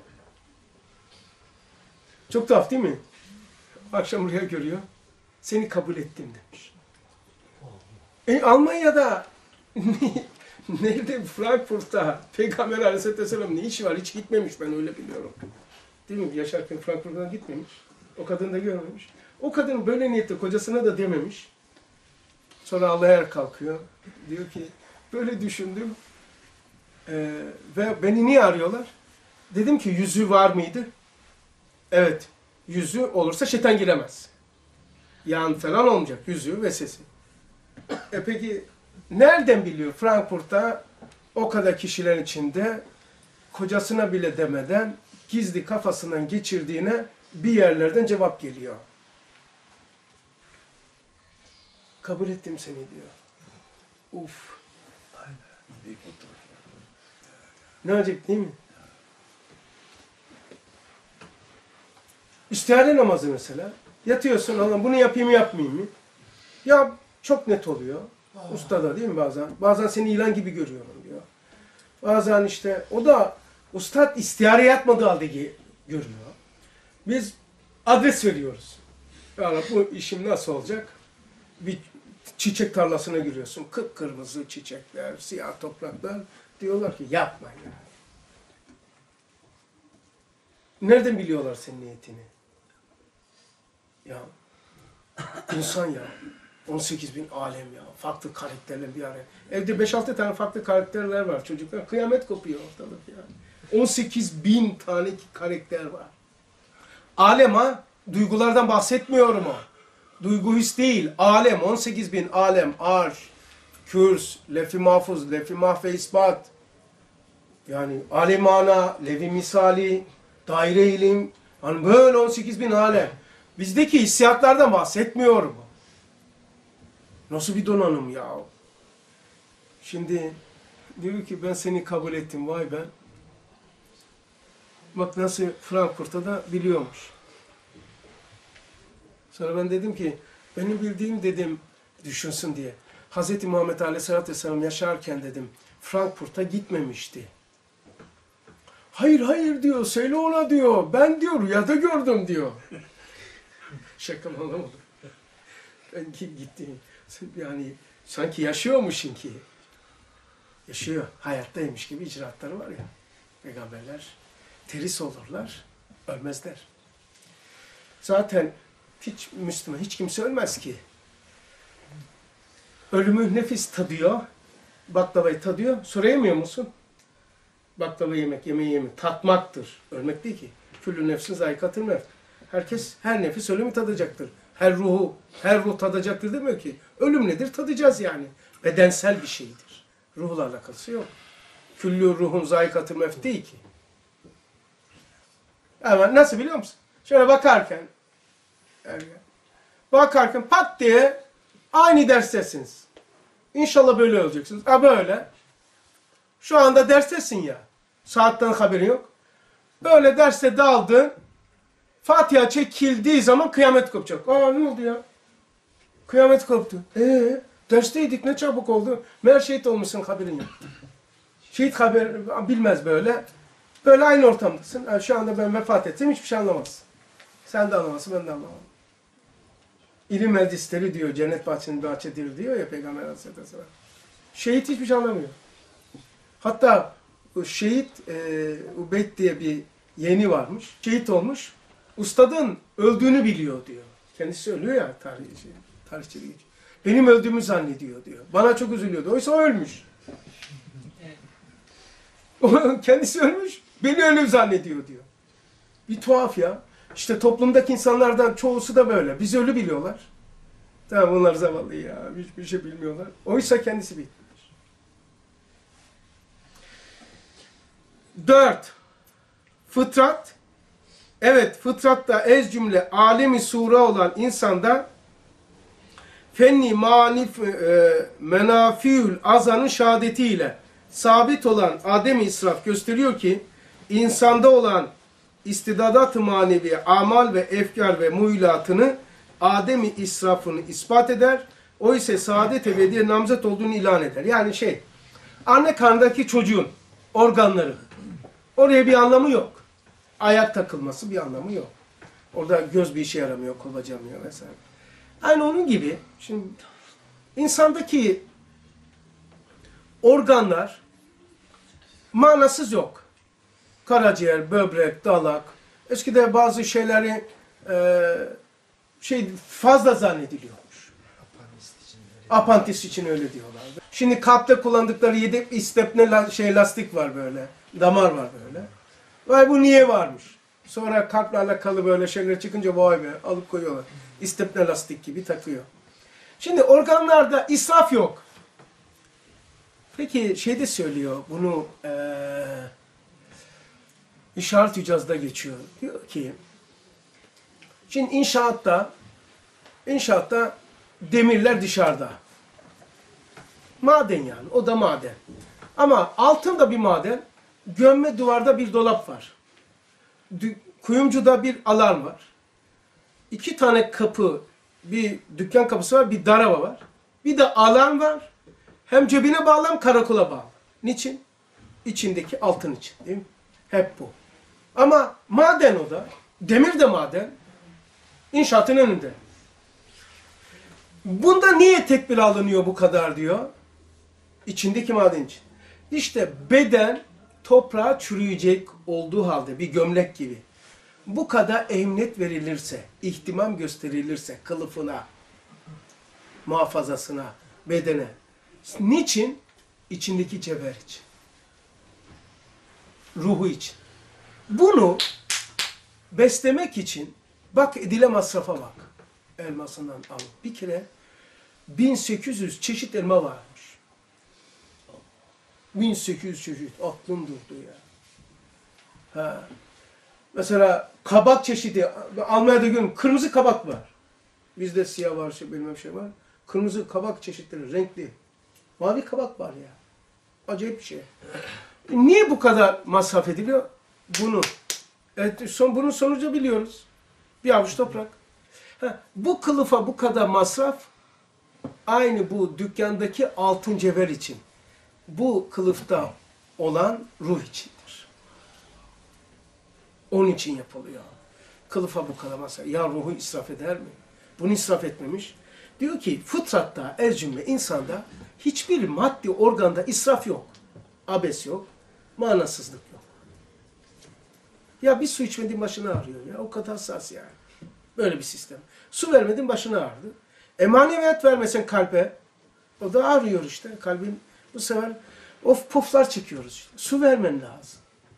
A: Çok tuhaf değil mi? Akşam rüya görüyor. Seni kabul ettim demiş. Almanya'da nerede? Frankfurt'ta Peygamber Aleyhisselatü Vesselam ne işi var? Hiç gitmemiş ben öyle biliyorum. Değil mi? Yaşarken Frankfurt'tan gitmemiş. O kadın da görmemiş. O kadın böyle niyetli kocasına da dememiş. Sonra ağlayarak kalkıyor. Diyor ki böyle düşündüm. Ve beni niye arıyorlar? Dedim ki yüzüğü var mıydı? Evet. Yüzüğü olursa şeytan giremez. Yan falan olmayacak. Yüzüğü ve sesi. Peki nereden biliyor Frankfurt'ta o kadar kişilerin içinde kocasına bile demeden gizli kafasından geçirdiğine bir yerlerden cevap geliyor. Kabul ettim seni diyor. Uf. Ne acayip değil mi? İstihare namazı mesela. Yatıyorsun, Allah bunu yapayım mı yapmayayım mı? Ya çok net oluyor. Usta da değil mi bazen? Bazen seni ilan gibi görüyorum diyor. Bazen işte o da ustad istihare yatmadığı halde görüyor. Biz adres veriyoruz. Yani bu işim nasıl olacak? Bir çiçek tarlasına giriyorsun. Kıpkırmızı çiçekler, siyah topraklar. Diyorlar ki yapma ya. Nereden biliyorlar senin niyetini? Ya insan ya. 18.000 alem ya. Farklı karakterler bir araya. Evde 5-6 tane farklı karakterler var çocuklar. Kıyamet kopuyor ortalık ya. 18.000 tane karakter var. Alem ha. Duygulardan bahsetmiyorum o. Duygu his değil. Alem. 18.000 alem. Arş, kürs, lef-i mahfuz, lef-i mahve ispat. Yani alem ana, lev-i misali, daire ilim. Hani böyle 18.000 alem. Bizdeki hissiyatlardan bahsetmiyorum. Nasıl bir donanım ya? Şimdi diyor ki ben seni kabul ettim. Vay ben. Bak nasıl Frankfurt'ta da biliyormuş. Sonra ben dedim ki benim bildiğim dedim düşünsün diye. Hz. Muhammed Aleyhisselatü Vesselam yaşarken dedim Frankfurt'a gitmemişti. Hayır hayır diyor. Söyle ona diyor. Ben diyor rüyada gördüm diyor. Şakam anlamadım. Ben gittim. Yani sanki yaşıyormuşsun ki. Yaşıyor. Hayattaymış gibi icraatları var ya. Peygamberler teris olurlar. Ölmezler. Zaten hiç Müslüman, hiç kimse ölmez ki. Ölümü nefis tadıyor. Baklavayı tadıyor. Sonra yemiyor musun? Baklava yemek, yemeği yemek. Tatmaktır. Ölmek değil ki. Küllü nefsin zayikatül mevt. Herkes, her nefis ölümü tadacaktır. Her ruh tadacaktır demiyor ki. Ölüm nedir? Tadacağız yani. Bedensel bir şeydir. Ruhla alakası yok. Küllü ruhun zayikatül mevt değil ki. Ama nasıl biliyor musun? Şöyle bakarken pat diye aynı derstesiniz. İnşallah böyle olacaksınız. Ha böyle. Şu anda derstesin ya. Saatten haberin yok. Böyle derste daldın. Fatiha çekildiği zaman kıyamet kopacak. Aa ne oldu ya? Kıyamet koptu. Dersteydik ne çabuk oldu. Meğer şehit olmuşsun haberin yok. Şehit haber bilmez böyle. Böyle aynı ortamdasın. Yani şu anda ben vefat etsem hiçbir şey anlamazsın. Sen de anlamazsın, ben de anlamam. İlim meclisleri diyor, cennet bahçenin bahçedir diyor ya Peygamber Aleyhisselam. Şehit hiçbir şey anlamıyor. Hatta şehit Ubeyd diye bir yeğeni varmış. Şehit olmuş. Ustadın öldüğünü biliyor diyor. Kendisi ölüyor ya tarihçi. Benim öldüğümü zannediyor diyor. Bana çok üzülüyordu. Oysa o ölmüş. Kendisi ölmüş. Beni ölü zannediyor diyor. Bir tuhaf ya. İşte toplumdaki insanlardan çoğusu da böyle. Bizi ölü biliyorlar. Tamam bunlar zavallı ya. Hiçbir şey bilmiyorlar. Oysa kendisi bilmiş. 4. Fıtrat. Evet fıtratta ez cümle alemi sure olan insanda fenni menafiül azanın şehadetiyle sabit olan adem-i israf gösteriyor ki insanda olan istidadat-ı manevi amal ve efkar ve muhillatını adem-i israfını ispat eder. O ise saadet ebediye namzet olduğunu ilan eder. Yani anne karnındaki çocuğun organları. Oraya bir anlamı yok. Ayak takılması bir anlamı yok. Orada göz bir işe yaramıyor, kol bacamıyor vesaire. Aynı onun gibi şimdi insandaki organlar manasız yok. Karaciğer, böbrek, dalak. Eskide bazı şeyleri fazla zannediliyormuş. Apantis için öyle diyorlar. Şimdi kalpte kullandıkları yedek istepne lastik var böyle. Damar var böyle. Vay bu niye varmış? Sonra kalple alakalı böyle şeyler çıkınca vay be alıp koyuyorlar. İstepne lastik gibi takıyor. Şimdi organlarda israf yok. Peki de söylüyor bunu İşaret icazda geçiyor. Diyor ki şimdi inşaatta demirler dışarıda. Maden yani. O da maden. Ama altında bir maden, gömme duvarda bir dolap var. Kuyumcuda bir alarm var. 2 tane kapı, bir dükkan kapısı var, bir daraba var. Bir de alarm var. Hem cebine bağlı hem karakola bağlı. Niçin? İçindeki altın için. Değil mi? Hep bu. Ama maden o da. Demir de maden. İnşaatın önünde. Bunda niye tedbir alınıyor bu kadar diyor. İçindeki maden için. İşte beden toprağa çürüyecek olduğu halde bir gömlek gibi. Bu kadar ehemmiyet verilirse, ihtimam gösterilirse kılıfına, muhafazasına, bedene. Niçin? İçindeki cevher için. Ruhu için. Bunu beslemek için bak edile masrafa bak. Elmasından al. Bir kere 1800 çeşit elma varmış. 1800 çeşit. Aklım durdu ya. Ha. Mesela kabak çeşidi. Almanya'da görüyorum. Kırmızı kabak var. Bizde siyah var, bilmem şey var. Kırmızı kabak çeşitleri, renkli. Mavi kabak var ya. Acayip bir şey. Niye bu kadar masraf ediliyor? Bunun sonucu biliyoruz. Bir avuç toprak. Bu kılıfa bu kadar masraf aynı bu dükkandaki altın cevher için. Bu kılıfta olan ruh içindir. Onun için yapılıyor. Kılıfa bu kadar masraf. Ya ruhu israf eder mi? Bunu israf etmemiş. Diyor ki fıtratta, ez cümle insanda hiçbir maddi organda israf yok. Abes yok. Manasızlık yok. Ya bir su içmediğin başını ağrıyor ya. O kadar hassas yani. Böyle bir sistem. Su vermedin başını ağrıdı. Maneviyat vermesen kalbe o da ağrıyor işte. Kalbin bu sefer of puflar çekiyoruz işte. Su vermen lazım.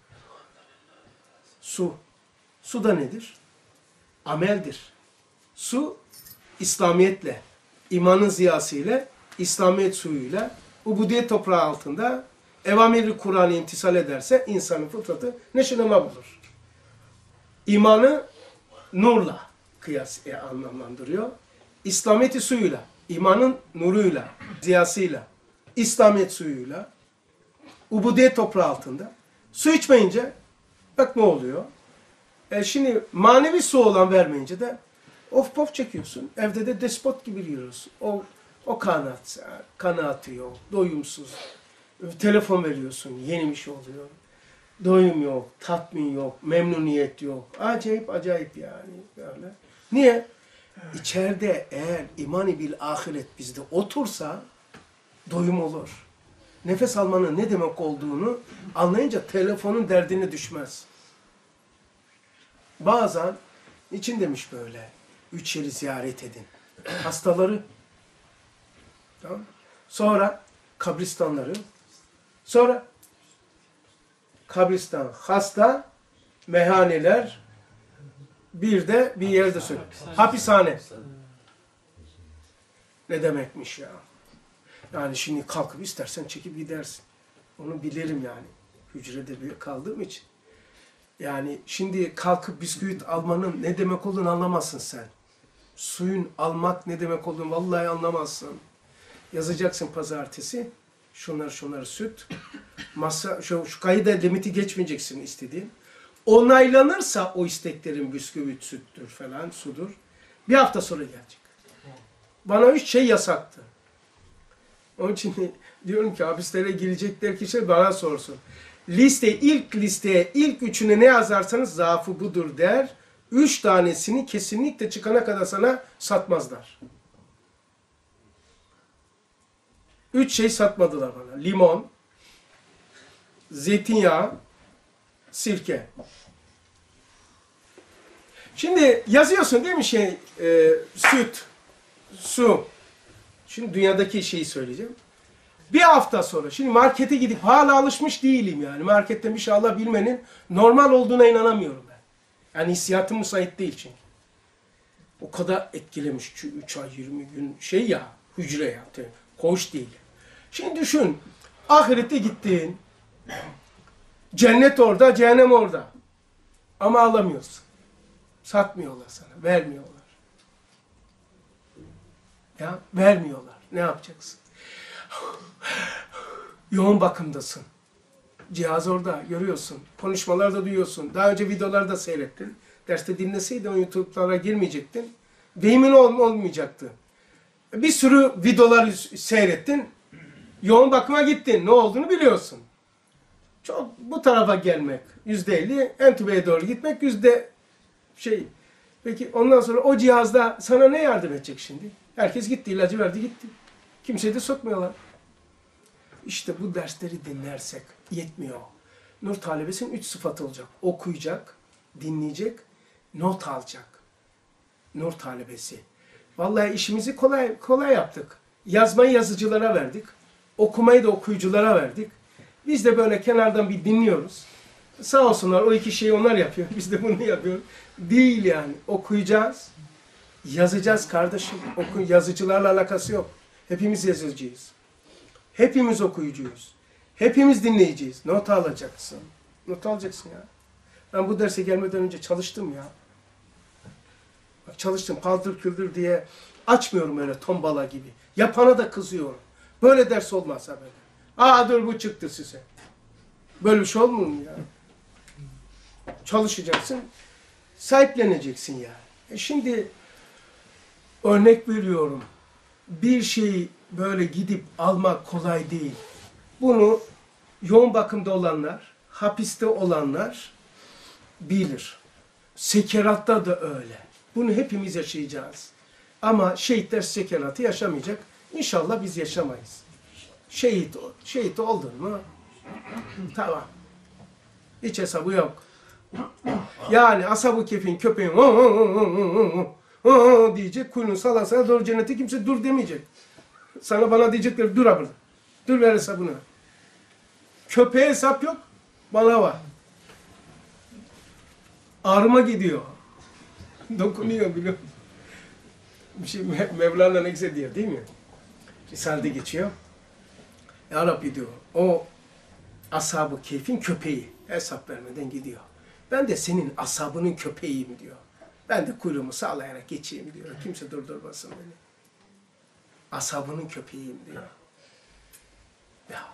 A: Su. Su da nedir? Ameldir. Su İslamiyetle, imanın ziyasıyla, İslamiyet suyuyla, ubudiyet toprağı altında evamir-i Kur'an'ı imtisal ederse insanın fıtratı neşeleme bulur. İmanı nurla anlamlandırıyor. İslamiyet suyuyla, imanın nuruyla, ziyasıyla, İslamiyet suyuyla, ubudiyet toprağı altında. Su içmeyince bak ne oluyor? Şimdi manevi su olan vermeyince de of pof çekiyorsun. Evde de despot gibi yürüyorsun. O kanaatı yok, doyumsuz. Telefon veriyorsun, yeni bir şey oluyor. Doyum yok, tatmin yok, memnuniyet yok. Acayip yani. Böyle. Niye? İçeride eğer iman-ı bil ahiret bizde otursa doyum olur. Nefes almanın ne demek olduğunu anlayınca telefonun derdine düşmez. Bazen için demiş böyle 3 yeri ziyaret edin. Hastaları, tamam. Sonra kabristanları, sonra kabristan, hasta, meyhaneler, bir de bir yerde söyle. Hapishane. Ne demekmiş ya? Yani şimdi kalkıp istersen çekip gidersin. Onu bilirim yani. Hücrede kaldığım için. Yani şimdi kalkıp bisküvit almanın ne demek olduğunu anlamazsın sen. Suyun almak ne demek olduğunu vallahi anlamazsın. Yazacaksın pazartesi. Şunları süt. Şu kayıda limiti geçmeyeceksin istediğin. Onaylanırsa o isteklerin bisküvit, süttür falan, sudur. Bir hafta sonra gelecek. Bana 3 şey yasaktı. Onun için diyorum ki hapislere girecekler kişi bana sorsun. İlk listeye ilk 3'üne ne yazarsanız zaafı budur der. 3 tanesini kesinlikle çıkana kadar sana satmazlar. 3 şey satmadılar bana. Limon, zeytinyağı, sirke. Şimdi yazıyorsun değil mi süt, su. Şimdi dünyadaki şeyi söyleyeceğim. Bir hafta sonra, şimdi markete gidip hala alışmış değilim yani. Marketten bir şey alabilmenin normal olduğuna inanamıyorum ben. Yani hissiyatım müsait değil çünkü. O kadar etkilemiş ki 3 ay 20 gün hücre ya. Hoş değil. Şimdi düşün, ahirete gittin. Cennet orada, cehennem orada. Ama alamıyorsun. Satmıyorlar sana, vermiyorlar. Ya vermiyorlar. Ne yapacaksın? Yoğun bakımdasın. Cihaz orada, görüyorsun. Konuşmalarda duyuyorsun. Daha önce videolarda seyrettin. Derste dinleseydin o YouTube'lara girmeyecektin. Vehimin olmayacaktı. Bir sürü videolar seyrettin. Yoğun bakıma gittin. Ne olduğunu biliyorsun. Çok bu tarafa gelmek %50, entübeye doğru gitmek Peki ondan sonra o cihazda sana ne yardım edecek şimdi? Herkes gitti, ilacı verdi gitti. Kimseyi de sokmuyorlar. İşte bu dersleri dinlersek yetmiyor. Nur talebesinin 3 sıfatı olacak. Okuyacak, dinleyecek, not alacak. Nur talebesi. Vallahi işimizi kolay yaptık. Yazmayı yazıcılara verdik. Okumayı da okuyuculara verdik. Biz de böyle kenardan bir dinliyoruz. Sağ olsunlar o iki şeyi onlar yapıyor. Biz de bunu yapıyoruz. Değil yani. Okuyacağız. Yazacağız kardeşim. Yazıcılarla alakası yok. Hepimiz yazıcıyız. Hepimiz okuyucuyuz. Hepimiz dinleyeceğiz. Not alacaksın. Not alacaksın ya. Ben bu derse gelmeden önce çalıştım ya. Bak çalıştım. Paldır küldür diye açmıyorum öyle tombala gibi. Yapana da kızıyorum. Böyle ders olmazsa böyle. Dur bu çıktı size. Böyle bir şey olmuyor mu ya? Çalışacaksın. Sahipleneceksin ya. Şimdi örnek veriyorum. Bir şeyi böyle gidip almak kolay değil. Bunu yoğun bakımda olanlar, hapiste olanlar bilir. Sekeratta da öyle. Bunu hepimiz yaşayacağız. Ama şehitler sekeratı yaşamayacak. İnşallah biz yaşamayız. Şehit oldun mu? Tamam. Hiç hesabı yok. Yani ashab-ı kehfin köpeğin diyecek, kuyruğunu salasana doğru cennete kimse dur demeyecek. Sana bana diyecekler dur burada. Dur ver hesabını. Köpeğe hesap yok, bana var. Ağrıma gidiyor. Dokunuyor biliyor musun? Bir şey Mevlana ne güzel diyor değil mi? Risale'de geçiyor. Ya Rabbi diyor, o ashab-ı kehfin köpeği hesap vermeden gidiyor. Ben de senin ashabının köpeğiyim diyor. Ben de kuyruğumu sağlayarak geçeyim diyor. Kimse durdurmasın beni. Ashabının köpeğiyim diyor. Ya.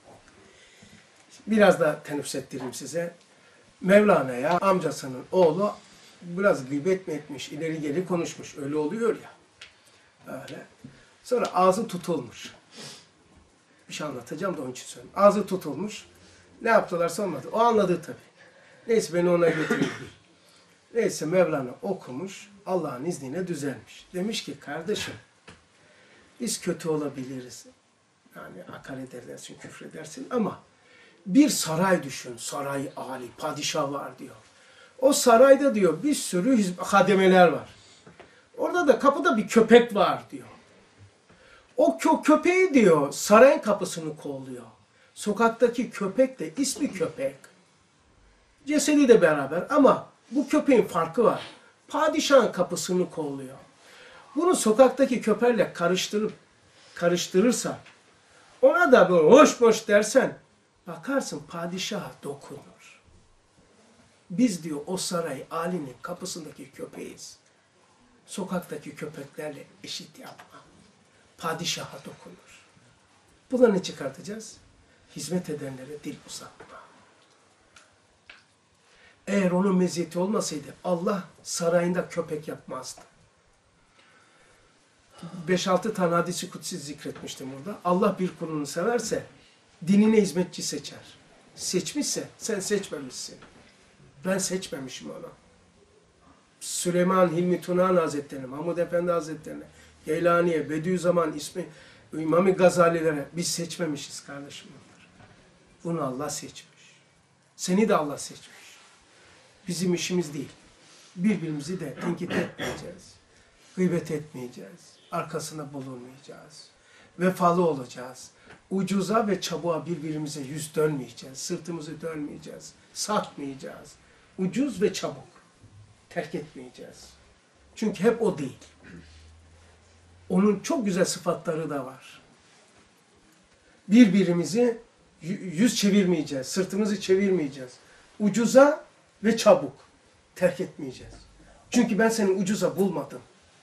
A: Biraz da teneffüs ettireyim size. Mevlana'ya amcasının oğlu biraz gıybet mi etmiş, ileri geri konuşmuş. Öyle oluyor ya. Öyle. Sonra ağzı tutulmuş. Bir şey anlatacağım da onun için söyleyeyim. Ağzı tutulmuş. Ne yaptılarsa olmadı. O anladı tabii. Neyse beni ona götürdü. Neyse Mevlana okumuş. Allah'ın izniyle düzelmiş. Demiş ki kardeşim biz kötü olabiliriz. Yani hakaret edersin, küfredersin ama bir saray düşün. Saray âli, padişah var diyor. O sarayda diyor bir sürü hademeler var. Orada da kapıda bir köpek var diyor. O köpeği diyor sarayın kapısını kolluyor. Sokaktaki köpek de ismi köpek. Cesedi de beraber ama bu köpeğin farkı var. Padişahın kapısını kolluyor. Bunu sokaktaki köpekle karıştırırsa ona da böyle hoş boş dersen bakarsın padişaha dokunur. Biz diyor o saray âlinin kapısındaki köpeğiz. Sokaktaki köpeklerle eşit yapma. Padişaha dokunur. Buna ne çıkartacağız? Hizmet edenlere dil uzatma. Eğer onun meziyeti olmasaydı Allah sarayında köpek yapmazdı. 5-6 tane hadisi kutsi zikretmiştim burada. Allah bir kulunu severse dinine hizmetçi seçer. Seçmişse sen seçmemişsin. Ben seçmemişim onu. Süleyman Hilmi Tunan Hazretlerine, Mahmud Efendi Hazretlerine, Geylani'ye, Bediüzzaman İmam-ı Gazalilere biz seçmemişiz kardeşim bunlar. Bunu Allah seçmiş. Seni de Allah seçmiş. Bizim işimiz değil. Birbirimizi de tenkit etmeyeceğiz. Gıybet etmeyeceğiz. Arkasında bulunmayacağız. Vefalı olacağız. Ucuza ve çabuğa birbirimize yüz dönmeyeceğiz. Sırtımızı dönmeyeceğiz. Satmayacağız. Ucuz ve çabuk. Terk etmeyeceğiz. Çünkü hep o değil. Onun çok güzel sıfatları da var. Birbirimizi yüz çevirmeyeceğiz. Sırtımızı çevirmeyeceğiz. Ucuza ve çabuk. Terk etmeyeceğiz. Çünkü ben seni ucuza bulmadım.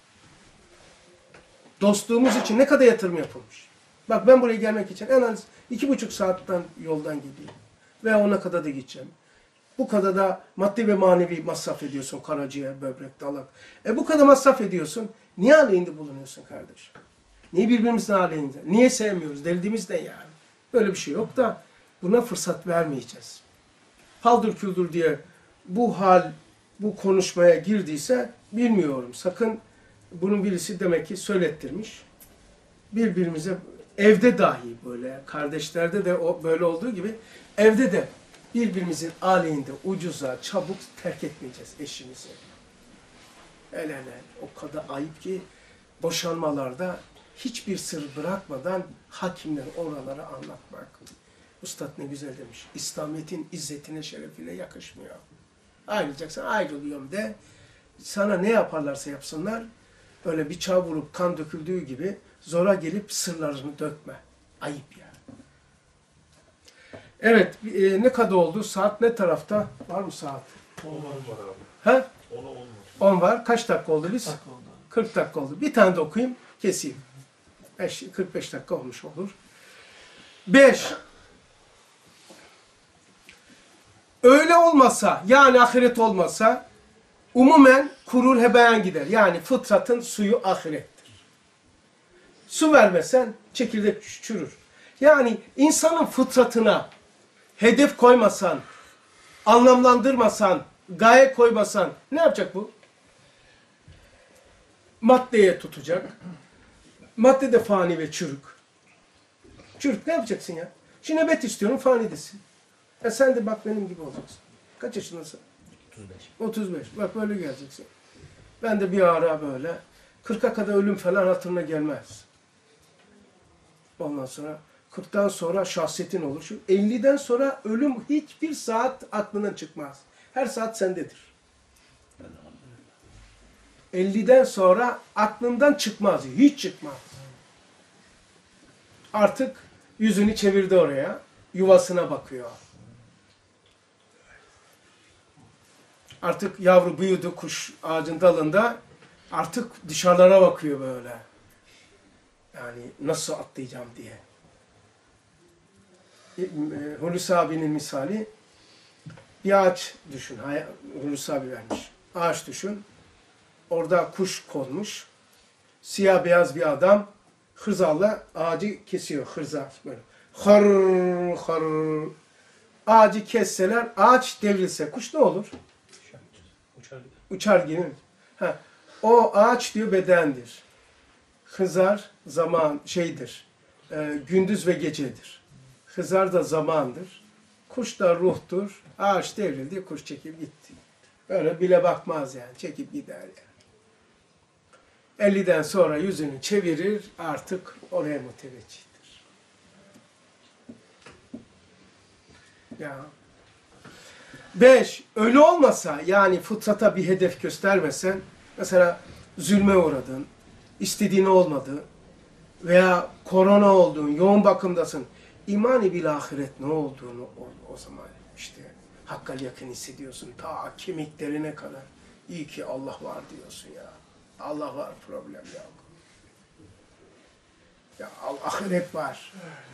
A: Dostluğumuz için ne kadar yatırım yapılmış. Bak ben buraya gelmek için en az 2,5 saatten yoldan gideyim. Veya ona kadar da gideceğim. Bu kadar da maddi ve manevi masraf ediyorsun. Karaciğer, böbrek, dalak. Bu kadar masraf ediyorsun. Niye aleyhinde bulunuyorsun kardeşim? Niye birbirimizin aleyhinde? Niye sevmiyoruz? Deldiğimiz ne yani? Böyle bir şey yok da buna fırsat vermeyeceğiz. Paldır küldür diye bu hal, bu konuşmaya girdiyse bilmiyorum. Sakın bunun birisi demek ki söylettirmiş. Birbirimize evde dahi böyle, kardeşlerde de böyle olduğu gibi evde de birbirimizin aleyhinde ucuza, çabuk terk etmeyeceğiz eşimizi. Hele o kadar ayıp ki boşanmalarda hiçbir sır bırakmadan hakimler oralara anlatmak. Üstad ne güzel demiş. İslamiyet'in izzetine, şerefine yakışmıyor. Ayrılacaksan ayrılıyorum de. Sana ne yaparlarsa yapsınlar. Böyle bıçağı vurup kan döküldüğü gibi zora gelip sırlarını dökme. Ayıp yani. Evet, ne kadar oldu? Saat ne tarafta? Var mı saat?
B: 10 var abi.
A: He?
B: 10'a 10 var.
A: 10 var. Kaç dakika oldu biz? 40 dakika oldu. Bir tane de okuyayım, keseyim. 45 dakika olmuş olur. 5. Öyle olmasa, yani ahiret olmasa, umumen kurur hebeyan gider. Yani fıtratın suyu ahirettir. Su vermesen çekirdek çürür. Yani insanın fıtratına hedef koymasan, anlamlandırmasan, gaye koymasan ne yapacak bu? Maddeye tutacak. Madde de fani ve çürük. Çürük ne yapacaksın ya? Şimdi nöbet istiyorum, fanidesin. Sen de bak benim gibi olacaksın. Kaç yaşındasın?
C: 35.
A: 35. Bak böyle geleceksin. Ben de bir ara böyle 40'a kadar ölüm falan hatırına gelmez. Ondan sonra 40'tan sonra şahsiyetin olur. Şu 50'den sonra ölüm hiçbir saat aklından çıkmaz. Her saat sendedir. 50'den sonra aklından çıkmaz. Hiç çıkmaz. Artık yüzünü çevirdi oraya. Yuvasına bakıyor. Artık yavru büyüdü kuş ağacın dalında. Artık dışarılara bakıyor böyle. Yani nasıl atlayacağım diye. Hulusi abinin misali bir ağaç düşün. Hulusi abi vermiş. Ağaç düşün. Orada kuş konmuş. Siyah beyaz bir adam hırzalla ağacı kesiyor. Hırza böyle. Har har. Ağacı kesseler, ağaç devrilse kuş ne olur? Uçar gibi. Ha. O ağaç diyor bedendir. Hızar zaman şeydir. Gündüz ve gecedir. Hızar da zamandır. Kuş da ruhtur. Ağaç devrildi, kuş çekip gitti. Öyle bile bakmaz yani. Çekip gider yani. 50'den sonra yüzünü çevirir, artık oraya müteveccihtir. Ya. 5. Öyle olmasa, yani fıtrata bir hedef göstermesen, mesela zulme uğradın, istediğin olmadı veya korona oldun, yoğun bakımdasın. İman-ı bil ahiret ne olduğunu o zaman işte hakkal yakın hissediyorsun. Ta kemiklerine kadar. İyi ki Allah var diyorsun ya. Allah var, problem yok. Ya ahiret var.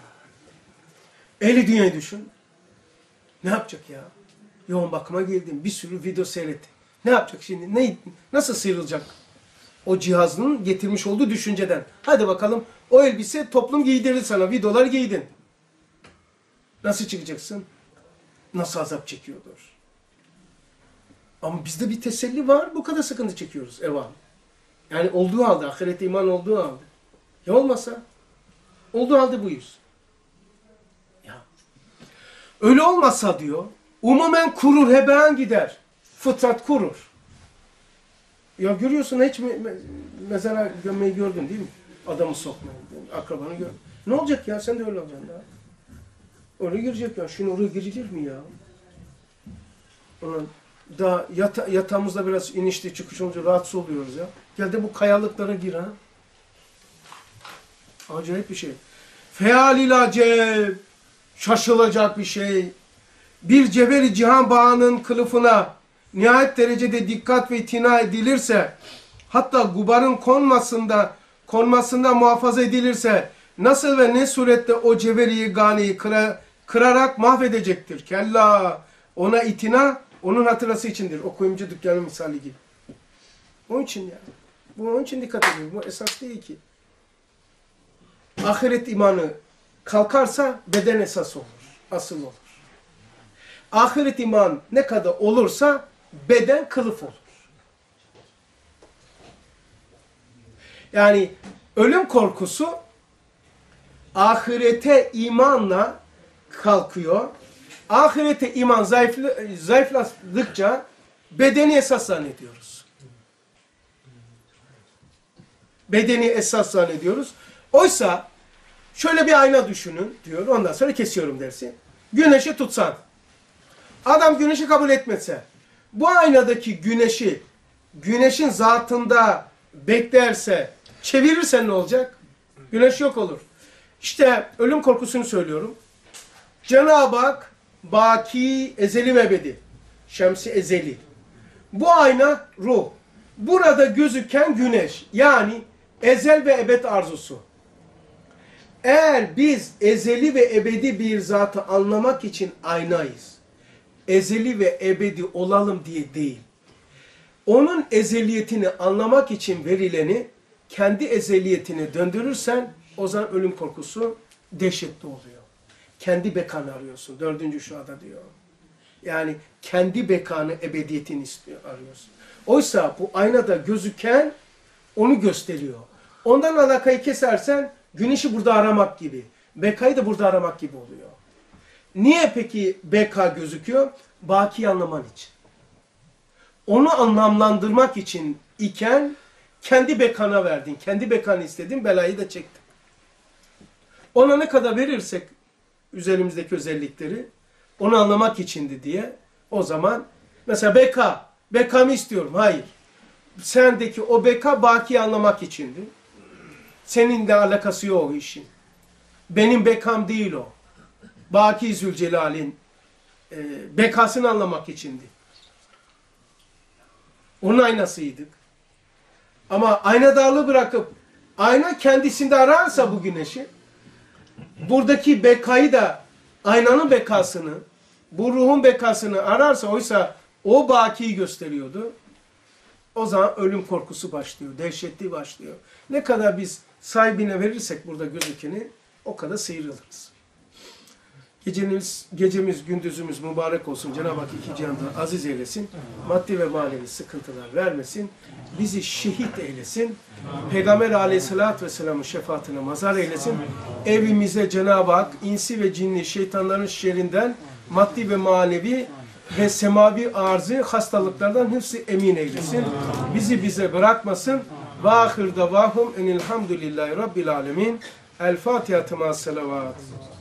A: Ehli dünyayı düşün. Ne yapacak ya? Yoğun bakıma girdim. Bir sürü video seyretti. Ne yapacak şimdi? Nasıl sıyrılacak? O cihazının getirmiş olduğu düşünceden. Hadi bakalım o elbise toplum giydirir sana. Videolar giydin. Nasıl çıkacaksın? Nasıl azap çekiyordur? Ama bizde bir teselli var. Bu kadar sıkıntı çekiyoruz. Evam. Yani olduğu halde, ahirete iman olduğu halde. Ya olmasa? Olduğu halde buyuz. Ya. Öyle olmasa diyor, umumen kurur, hebean gider. Fıtrat kurur. Ya görüyorsun hiç mezara gömmeyi gördün değil mi? Adamı sokmayı, akrabanı gör. Ne olacak ya? Sen de öyle olacaksın daha. Oraya girecek ya. Şimdi oraya girilir mi ya? Daha yatağımızda biraz inişli çıkış olunca rahatsız oluyoruz ya. Gel de bu kayalıklara gir ha. Acayip bir şey. Fealil acep. Şaşılacak bir şey. Bir cebeli cihan bağının kılıfına nihayet derecede dikkat ve itina edilirse, hatta gubarın konmasında muhafaza edilirse, nasıl ve ne surette o cevheri ganiyi kırarak mahvedecektir. Kella, ona itina, onun hatırası içindir. O kuyumcu dükkanı misali gibi. Onun için ya. Onun için dikkat edin. Bu esas değil ki. Ahiret imanı kalkarsa beden esas olur. Asıl olur. Ahiret iman ne kadar olursa beden kılıf olur. Yani ölüm korkusu ahirete imanla kalkıyor. Ahirete iman zayıfladıkça bedeni esas zannediyoruz. Bedeni esas zannediyoruz. Oysa şöyle bir ayna düşünün diyor. Ondan sonra kesiyorum dersi. Güneşi tutsan. Adam güneşi kabul etmese. Bu aynadaki güneşi güneşin zatında beklerse, çevirirsen ne olacak? Güneş yok olur. İşte ölüm korkusunu söylüyorum. Cenab-ı Hak baki, ezeli ve ebedi. Şemsi ezeli. Bu ayna ruh. Burada gözüken güneş. Yani ezel ve ebed arzusu. Eğer biz ezeli ve ebedi bir zatı anlamak için aynayız. Ezeli ve ebedi olalım diye değil. Onun ezeliyetini anlamak için verileni kendi ezeliyetine döndürürsen o zaman ölüm korkusu dehşetli oluyor. Kendi bekanı arıyorsun. 4. şuada diyor. Yani kendi bekanı, ebediyetini arıyorsun. Oysa bu aynada gözüken onu gösteriyor. Ondan alakayı kesersen güneşi burada aramak gibi. Bekayı da burada aramak gibi oluyor. Niye peki beka gözüküyor? Baki anlaman için. Onu anlamlandırmak için iken kendi bekana verdin. Kendi bekanı istedin, belayı da çektin. Ona ne kadar verirsek üzerimizdeki özellikleri onu anlamak içindi diye o zaman mesela bekamı istiyorum. Hayır. Sendeki o beka bakiyi anlamak içindi. Seninle alakası yok o işin. Benim bekam değil o. Baki Zülcelal'in bekasını anlamak içindi. Onun aynasıydık. Ama aynadarlığı bırakıp ayna kendisinde ararsa bu güneşi, buradaki bekayı da aynanın bekasını, bu ruhun bekasını ararsa, oysa o bakiyi gösteriyordu. O zaman ölüm korkusu başlıyor, dehşetli başlıyor. Ne kadar biz sahibine verirsek burada gözükeni o kadar sıyrılırız. Gecemiz, gündüzümüz mübarek olsun. Cenab-ı Hak iki cihanda aziz eylesin. Maddi ve manevi sıkıntılar vermesin. Bizi şehit eylesin. Peygamber aleyhissalatü vesselamın şefaatine mazhar eylesin. Evimize Cenab-ı Hak insi ve cinli şeytanların şerrinden maddi ve manevi ve semavi arzı hastalıklardan hepsi emin eylesin. Bizi bize bırakmasın. Ve ahir davahum enilhamdülillahi rabbil alemin. El Fatiha tema selavat.